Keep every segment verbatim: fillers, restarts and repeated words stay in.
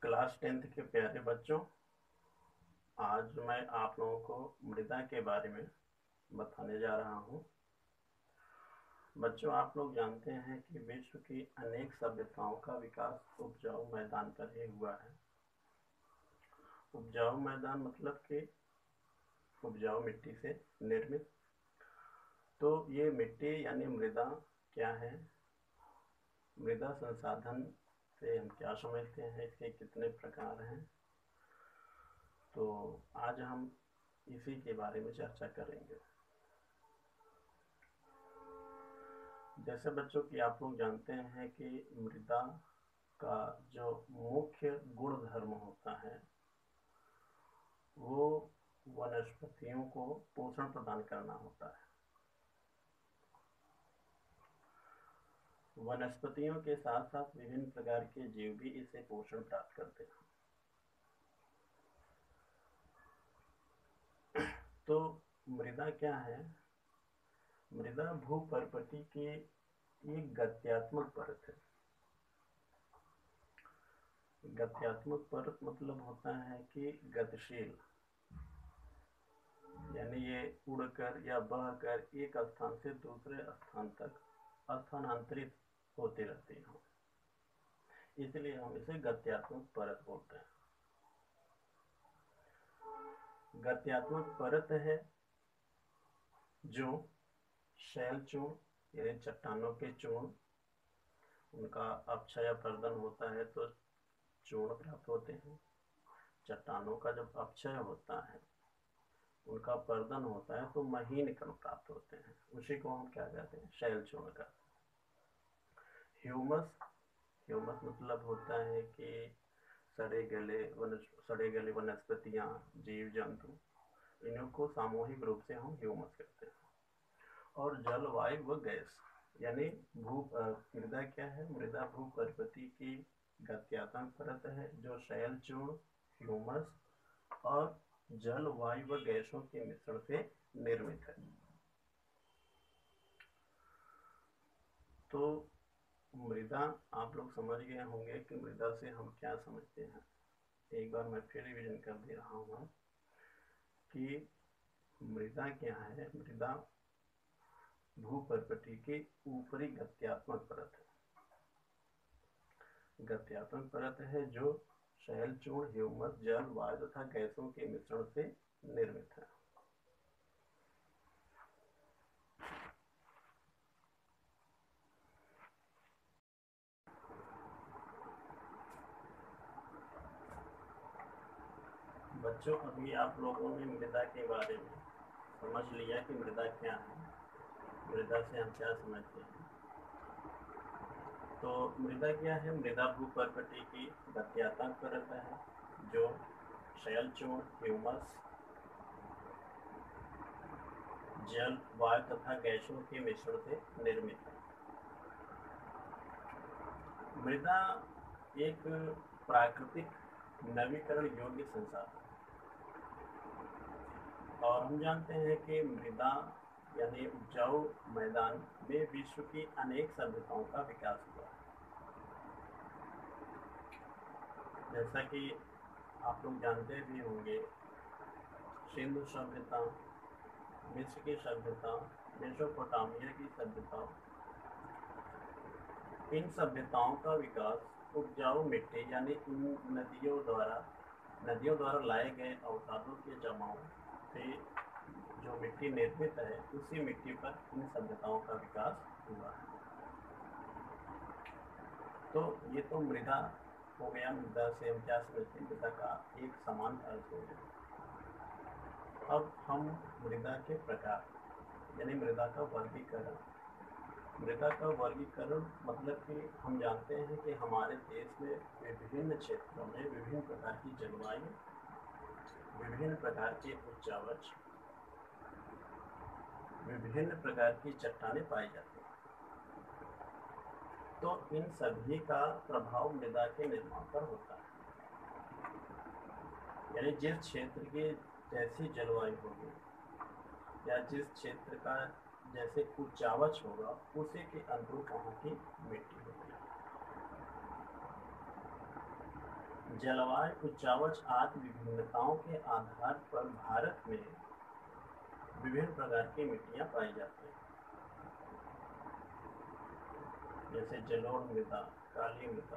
Class tenth के प्यारे बच्चों, आज मैं आप लोगों को मृदा के बारे में बताने जा रहा हूँ। बच्चों, आप लोग जानते हैं कि विश्व की अनेक सभ्यताओं का विकास उपजाऊ मैदान पर ही हुआ है। उपजाऊ मैदान मतलब कि उपजाऊ मिट्टी से निर्मित। तो ये मिट्टी यानी मृदा क्या है, मृदा संसाधन से हम क्या समझते हैं, इसके कितने प्रकार हैं, तो आज हम इसी के बारे में चर्चा करेंगे। जैसे बच्चों कि आप लोग जानते हैं कि मृदा का जो मुख्य गुण धर्म होता है वो वनस्पतियों को पोषण प्रदान करना होता है। वनस्पतियों के साथ साथ विभिन्न प्रकार के जीव भी इससे पोषण प्राप्त करते हैं। तो मृदा क्या है? मृदा भूपर्पटी की एक गत्यात्मक परत है। गत्यात्मक परत मतलब होता है कि गतिशील, यानी ये उड़कर या बहकर एक स्थान से दूसरे स्थान तक स्थानांतरित होती रहती है, इसलिए हम इसे गत्यात्मक परत बोलते हैं। गत्यात्मक परत है जो शैल चूर्ण यानी चट्टानों के चूर्ण, उनका अपक्षय अपरदन होता है तो चूर्ण प्राप्त होते हैं। चट्टानों का जब अपक्षय होता है, उनका अपरदन होता है तो महीन कण प्राप्त होते हैं, उसी को हम क्या कहते हैं? शैल चूर्ण का। ह्यूमस, ह्यूमस मतलब होता है कि सड़े गले वन सड़े गले वनस्पतियां, जीव जंतु, इन्हीं को सामूहिक रूप से हम ह्यूमस कहते हैं। और जल, वायु व गैस, यानी भू मृदा क्या है? मृदा भूपर्पती की गत्यात्मक परत है जो शैल चूर्ण, ह्यूमस और जल, वायु व गैसों के मिश्रण से निर्मित है। तो मृदा आप लोग समझ गए होंगे कि मृदा से हम क्या समझते हैं। एक बार मैं फिर रिवीजन कर दे रहा हूँ कि मृदा क्या है। मृदा भूपर्पटी की ऊपरी गत्यात्मक परत है। गत्यात्मक परत है जो शैल चूर्ण, ह्यूमस, जल, वायु तथा गैसों के मिश्रण से निर्मित है। बच्चों, अभी आप लोगों ने मृदा के बारे में समझ लिया कि मृदा क्या है, मृदा से हम क्या समझते हैं। तो मृदा क्या है? मृदा भूपर्पटी की गत्यात्मक परत है जो शैल चूर्ण, ह्यूमस, जल, वायु तथा गैसों के मिश्रण से निर्मित है। मृदा एक प्राकृतिक नवीकरण योग्य संसाधन है और हम जानते हैं कि मृदा यानी उपजाऊ मैदान में विश्व की अनेक सभ्यताओं का विकास हुआ है। जैसा कि आप लोग जानते भी होंगे, सिंधु सभ्यता, मिस्र की सभ्यता, मेसोपोटामिया की सभ्यता, इन सभ्यताओं का विकास उपजाऊ मिट्टी यानी इन नदियों द्वारा नदियों द्वारा लाए गए अवसादों के जमाव से जो मिट्टी निर्मित है, उसी मिट्टी पर इन सभ्यताओं का विकास हुआ है। तो ये तो मृदा हो गया। मृदा से हम क्या समझते हैं? मृदा का एक समान अर्थ हो गया। अब हम मृदा के प्रकार यानी मृदा का वर्गीकरण मृदा का वर्गीकरण मतलब कि हम जानते हैं कि हमारे देश में विभिन्न क्षेत्रों में विभिन्न प्रकार की जलवायु, विभिन्न प्रकार के उच्चावच, विभिन्न प्रकार की चट्टानें पाई जाती हैं। तो इन सभी का प्रभाव मृदा के निर्माण पर होता है। यानी जिस क्षेत्र की जैसी जलवायु होगी या जिस क्षेत्र का जैसे उच्चावच होगा, उसी के अनुरूप वहाँ की मिट्टी होगी। जलवायु उच्चावच आदि विभिन्नताओं के आधार पर भारत में विभिन्न प्रकार की मिट्टियाँ पाई जाती हैं, जैसे जलोढ़ मृदा, काली मृदा,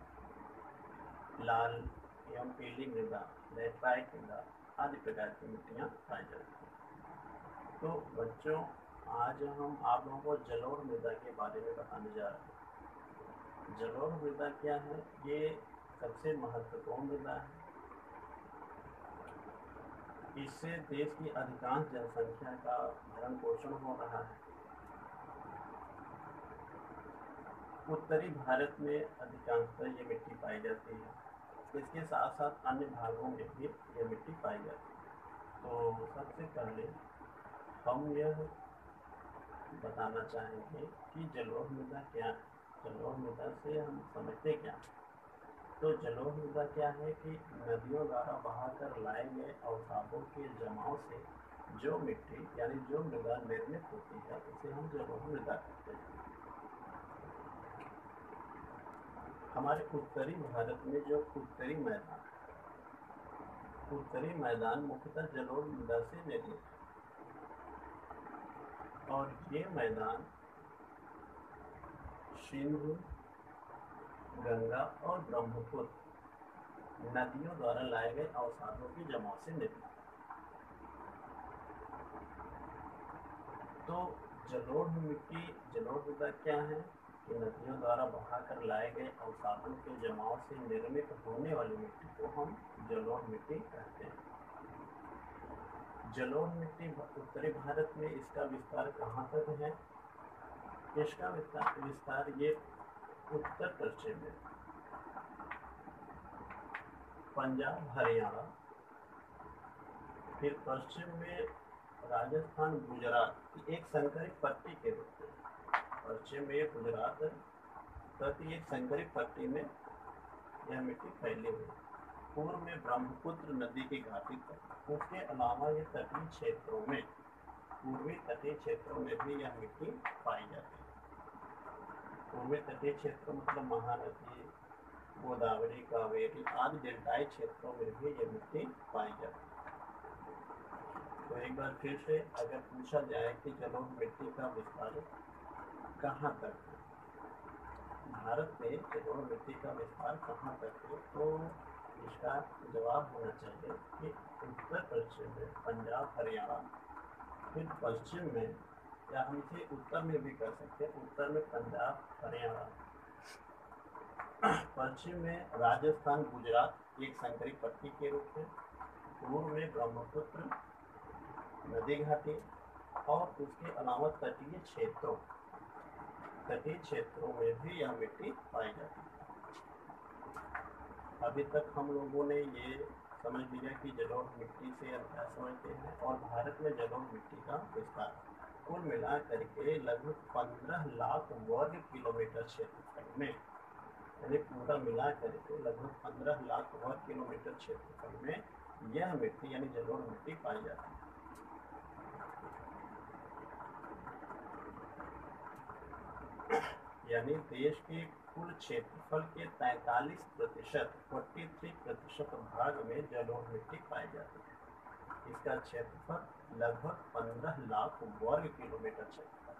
लाल एवं पीली मृदा, लैटराइट मृदा आदि प्रकार की मिट्टियाँ पाई जाती हैं। तो बच्चों, आज हम आप लोगों को जलोढ़ मृदा के बारे में बताने जा रहे हैं। जलोढ़ मृदा क्या है? ये सबसे महत्वपूर्ण मृदा है। इससे देश की अधिकांश जनसंख्या का भरण पोषण हो रहा है। उत्तरी भारत में अधिकांशतः ये मिट्टी पाई जाती है। इसके साथ साथ अन्य भागों में भी ये मिट्टी पाई जाती है। तो सबसे पहले हम यह बताना चाहेंगे कि जलोढ़ मृदा क्या है। जलोढ़ मृदा से हम समझते क्या हैं? तो जलोढ़ मृदा क्या है कि नदियों द्वारा बहाकर लाए गए अवसादों के जमाव से जो मिट्टी यानी जो मृदा निर्मित होती है उसे हम जलोढ़ मृदा कहते हैं। हमारे उत्तरी भारत में जो उत्तरी मैदान उत्तरी मैदान मुख्यतः जलोढ़ मृदा से निर्मित है, और ये मैदान सिंधु, गंगा और ब्रह्मपुत्र नदियों द्वारा लाए गए अवसादों के जमाव से निर्मित। तो जलोढ़ मिट्टी जलोढ़ मृदा क्या है कि नदियों द्वारा बहाकर लाए गए अवसादों के जमाव से निर्मित होने वाली मिट्टी को हम जलोढ़ मिट्टी कहते हैं। जलोढ़ मिट्टी उत्तरी भारत में इसका विस्तार कहाँ तक है? इसका विस्तार विस्तार ये उत्तर पश्चिम में पंजाब, हरियाणा, फिर पश्चिम में राजस्थान, गुजरात की एक संकरित पट्टी के रूप में, पश्चिम में गुजरात प्रति एक संकरित पट्टी में यह मिट्टी फैली हुई। पूर्व में ब्रह्मपुत्र नदी की घाटी तक। उसके अलावा ये तटीय क्षेत्रों में पूर्वी तटीय क्षेत्रों में भी यह मिट्टी पाई जाती है। पूर्वी तटीय क्षेत्र मतलब महानदी, गोदावरी, कावेरी आदि डेल्टाई क्षेत्रों में भी ये मिट्टी पाई जाती है। तो एक बार फिर से अगर पूछा जाए कि जलोढ़ मिट्टी का विस्तार कहाँ तक है, भारत में जलोढ़ मिट्टी का विस्तार कहाँ तक है, तो इसका जवाब होना चाहिए कि उत्तर पश्चिम में पंजाब, हरियाणा, फिर पश्चिम में, या हम इसे उत्तर में भी कर सकते हैं, उत्तर में पंजाब, हरियाणा, पश्चिम में राजस्थान, गुजरात एक संकरित पट्टी के रूप में, पूर्व में ब्रह्मपुत्र नदी घाटी, और उसके अलावा तटीय क्षेत्रों तटीय क्षेत्रों में भी यह मिट्टी पाई जाती है। अभी तक हम लोगों ने ये समझ लिया कि जलोढ़ मिट्टी से हम क्या समझते हैं, और भारत में जलोढ़ मिट्टी का विस्तार कुल मिलाकर के लगभग पंद्रह लाख वर्ग किलोमीटर क्षेत्रफल में, यानी पूरा मिला करके लगभग पंद्रह लाख वर्ग किलोमीटर क्षेत्रफल में यह मिट्टी यानी जलोढ़ मिट्टी पाई जाती है। यानी देश के कुल क्षेत्रफल के तैंतालीस प्रतिशत तैंतालीस प्रतिशत भाग में जलोढ़ मिट्टी पाई जाती है। इसका क्षेत्रफल लगभग पंद्रह लाख वर्ग किलोमीटर क्षेत्रफल।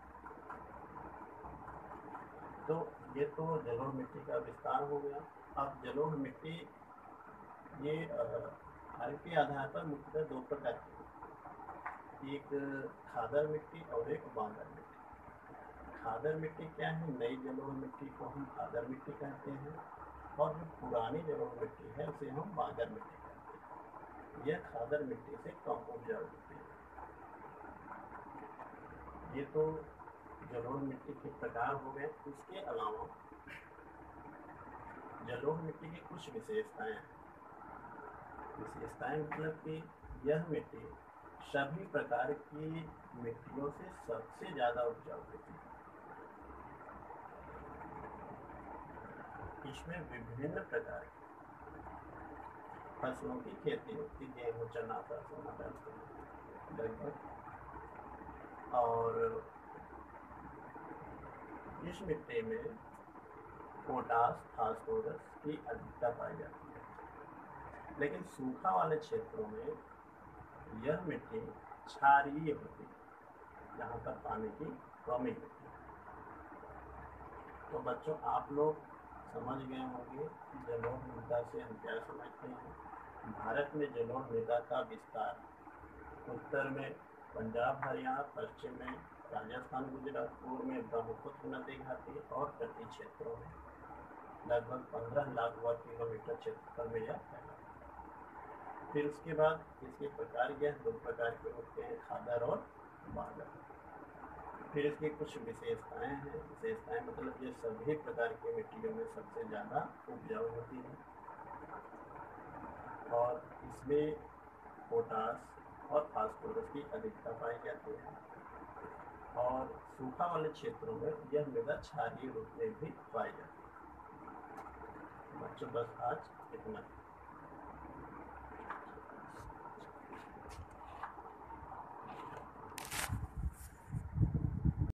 तो ये तो जलोढ़ मिट्टी का विस्तार हो गया। अब जलोढ़ मिट्टी ये भारत के आधार पर मुख्यतः दो प्रकार की, एक खादर मिट्टी और एक बांगर मिट्टी। खादर मिट्टी क्या है? नई जलोढ़ मिट्टी को हम खादर मिट्टी कहते हैं, और जो पुरानी जलोढ़ मिट्टी है उसे हम बांगर मिट्टी कहते हैं। यह खादर मिट्टी से कम उपजाऊ होती है। ये तो जलोढ़ मिट्टी के प्रकार हो गए। उसके अलावा जलोढ़ मिट्टी की कुछ विशेषताएं हैं। विशेषताएं मतलब कि यह मिट्टी सभी प्रकार की मिट्टियों से सबसे ज्यादा उपजाऊ होती है। इसमें विभिन्न प्रकार की फसलों की खेती होती है, गेहूँ, चना, सरसों, मटर लगभग, और इस मिट्टी में पोटास, फास्फोरस की अधिकता पाई जाती है। लेकिन सूखा वाले क्षेत्रों में यह मिट्टी क्षारीय होती है, जहाँ पर पानी की कमी होती है। तो बच्चों, आप लोग समझ गए होंगे कि जलोढ़ मृदा से हम क्या समझते हैं। भारत में जलोढ़ मृदा का विस्तार उत्तर में पंजाब हरियाणा, पश्चिम में राजस्थान गुजरात, पूर्व में ब्रह्मपुत्र नदी घाटी और तटीय क्षेत्रों में लगभग पंद्रह लाख वर्ग किलोमीटर क्षेत्रफल में यह फैला। फिर उसके बाद इसके प्रकार यह दो प्रकार के होते हैं, खादर और बालर। फिर इसकी कुछ विशेषताएं हैं। विशेषताएं मतलब ये सभी प्रकार की मिट्टियों में सबसे ज़्यादा उपजाऊ होती है और इसमें पोटास और फास्फोरस की अधिकता पाई जाती है। और सूखा वाले क्षेत्रों में यह मृदा क्षारीय रूप में भी पाई जाती है। बच्चों, बस आज इतना।